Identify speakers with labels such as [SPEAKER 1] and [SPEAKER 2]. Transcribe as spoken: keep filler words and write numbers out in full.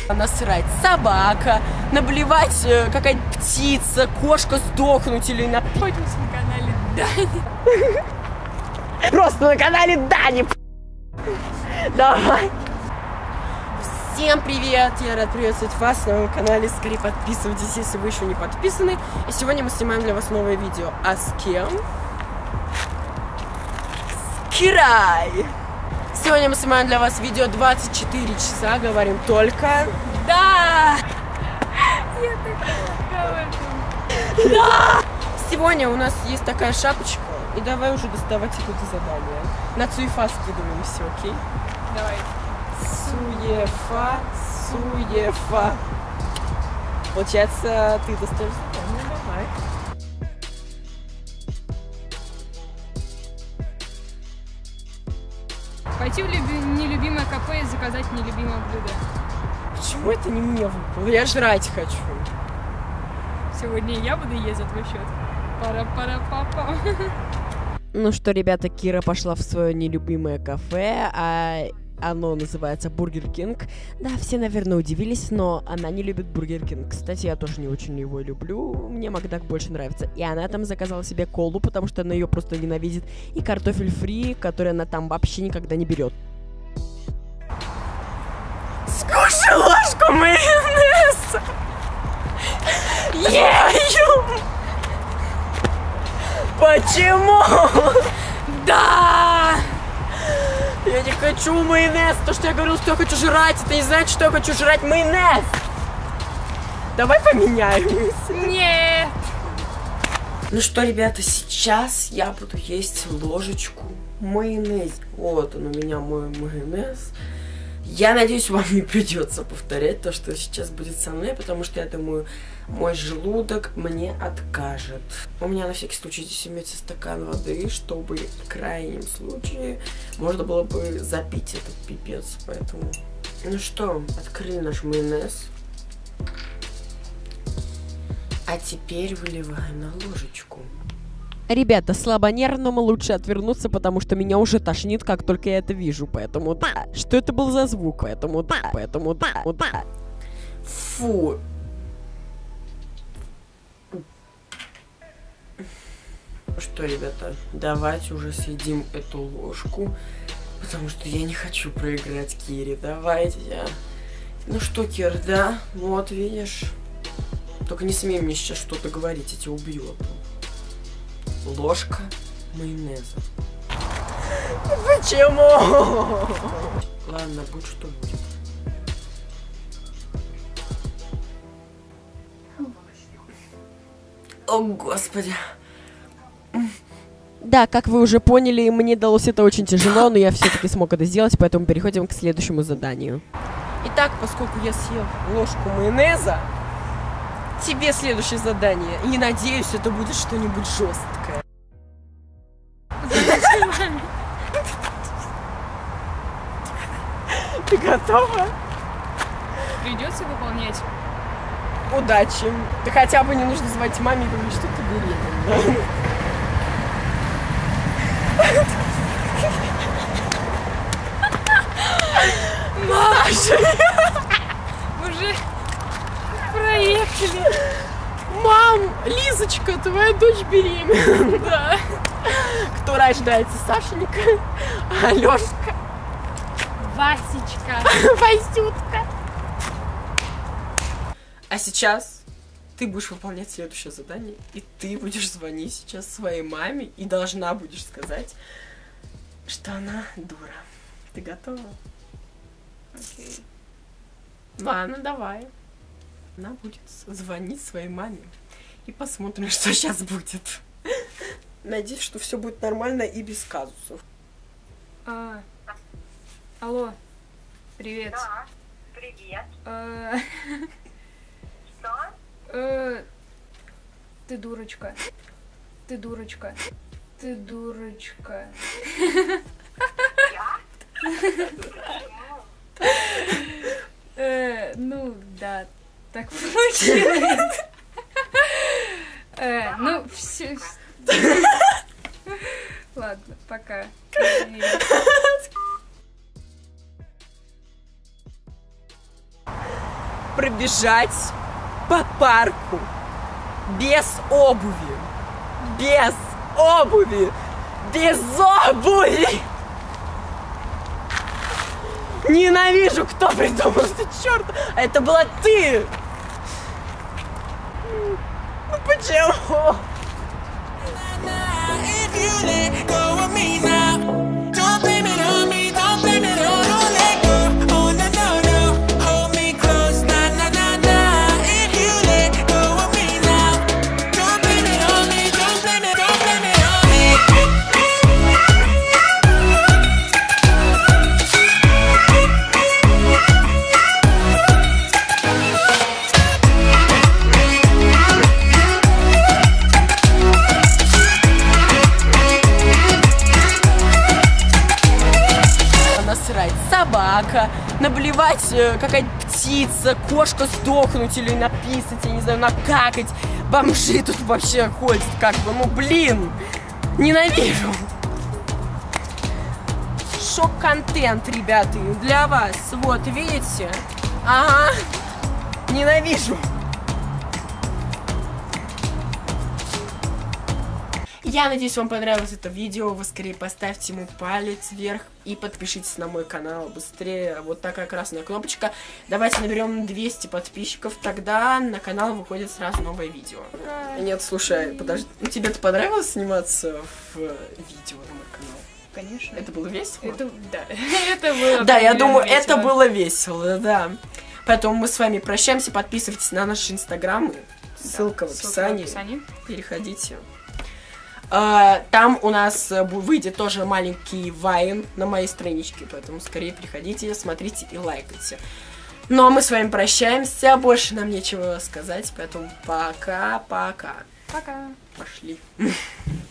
[SPEAKER 1] насрать собака, наблевать э, какая-то птица, кошка сдохнуть или на...
[SPEAKER 2] Находимся на канале Дани.
[SPEAKER 1] Просто на канале Дани. Давай. Всем привет! Я рад приветствовать вас на моем канале. Скорее подписывайтесь, если вы еще не подписаны. И сегодня мы снимаем для вас новое видео. А с кем? С Кирой! Сегодня мы снимаем для вас видео двадцать четыре часа. Говорим только... Да!
[SPEAKER 2] Я такая в этом.
[SPEAKER 1] Да! Сегодня у нас есть такая шапочка. И давай уже доставать это задание. На Цуефа скидываемся, окей?
[SPEAKER 2] Давай.
[SPEAKER 1] Суефа, Суефа. Получается, ты достаешь задание, давай.
[SPEAKER 2] Пойти в люби... нелюбимое кафе и заказать нелюбимое блюдо.
[SPEAKER 1] Почему это не мне выпало? Я жрать хочу.
[SPEAKER 2] Сегодня я буду есть за твой счет. Пара-пара-папа.
[SPEAKER 1] Ну что, ребята, Кира пошла в свое нелюбимое кафе, а оно называется Бургер Кинг. Да, все, наверное, удивились, но она не любит Бургер Кинг. Кстати, я тоже не очень его люблю, мне Макдак больше нравится. И она там заказала себе колу, потому что она ее просто ненавидит, и картофель фри, который она там вообще никогда не берет. Скушай ложку майонеза! Ею! Почему? Да! Я не хочу майонез. То, что я говорил, что я хочу жрать, это не значит, что я хочу жрать майонез. Давай поменяемся.
[SPEAKER 2] Нет.
[SPEAKER 1] Ну что, ребята, сейчас я буду есть ложечку майонеза. Вот он у меня, мой майонез. Я надеюсь, вам не придется повторять то, что сейчас будет со мной, потому что я думаю, мой желудок мне откажет. У меня на всякий случай здесь имеется стакан воды, чтобы в крайнем случае можно было бы запить этот пипец, поэтому... Ну что, открыли наш майонез. А теперь выливаем на ложечку. Ребята, слабонервному лучше отвернуться, потому что меня уже тошнит, как только я это вижу, поэтому да. Что это был за звук? Поэтому да, поэтому да, да. Фу. Что, ребята, давайте уже съедим эту ложку, потому что я не хочу проиграть Кире. Давайте. Ну что, Кир, да? Вот, видишь. Только не смей мне сейчас что-то говорить, я тебя убью. Ложка майонеза. Почему? Ладно, будь что будет. О, Господи. Да, как вы уже поняли, мне далось это очень тяжело, но я все-таки смог это сделать, поэтому переходим к следующему заданию. Итак, поскольку я съел ложку майонеза, тебе следующее задание. И надеюсь, это будет что-нибудь жесткое. Ты готова?
[SPEAKER 2] Придется выполнять.
[SPEAKER 1] Удачи. Да хотя бы не нужно звать маме и говорить, что ты беременна. Маша!
[SPEAKER 2] Уже проехали.
[SPEAKER 1] Мам, Лизочка, твоя дочь беременна.
[SPEAKER 2] Да.
[SPEAKER 1] Кто рождается? Сашенька? Алёшка?
[SPEAKER 2] Васечка.
[SPEAKER 1] Васютка. А сейчас ты будешь выполнять следующее задание, и ты будешь звонить сейчас своей маме и должна будешь сказать, что она дура. Ты готова?
[SPEAKER 2] Окей.
[SPEAKER 1] Ладно, давай. Она будет звонить своей маме. И посмотрим, что сейчас будет. Надеюсь, что все будет нормально и без казусов.
[SPEAKER 2] А, алло. Привет.
[SPEAKER 3] Да, привет.
[SPEAKER 2] А,
[SPEAKER 3] Что?
[SPEAKER 2] э, ты дурочка. Ты дурочка. Ты дурочка.
[SPEAKER 3] Я?
[SPEAKER 2] Э, ну, да, так получилось. Э, ну, все. Ладно, пока.
[SPEAKER 1] пробежать по парку без обуви. Без обуви. Без обуви. Ненавижу, кто придумал это, черт. Это была ты. Ну почему? Собака, наблевать э, какая-то птица, кошка сдохнуть или написать, я не знаю, накакать. Бомжи тут вообще ходят, как бы, ну блин, ненавижу. Шок-контент, ребята, для вас. Вот, видите? Ага, ненавижу. Я надеюсь, вам понравилось это видео. Вы скорее поставьте ему палец вверх и подпишитесь на мой канал быстрее. Вот такая красная кнопочка. Давайте наберем двести подписчиков, тогда на канал выходит сразу новое видео. Нет, слушай, подожди. Ну, тебе-то понравилось сниматься в видео на мой канал?
[SPEAKER 2] Конечно.
[SPEAKER 1] Это было весело?
[SPEAKER 2] Это, да. это было
[SPEAKER 1] Да, я думаю, весело. Это было весело, да. Поэтому мы с вами прощаемся. Подписывайтесь на наши инстаграмы. Ссылка, да, в, описании. Ссылка в описании. Переходите. Там у нас выйдет тоже маленький вайн на моей страничке, поэтому скорее приходите, смотрите и лайкайте. Ну а мы с вами прощаемся, больше нам нечего сказать, поэтому пока-пока.
[SPEAKER 2] Пока.
[SPEAKER 1] Пошли.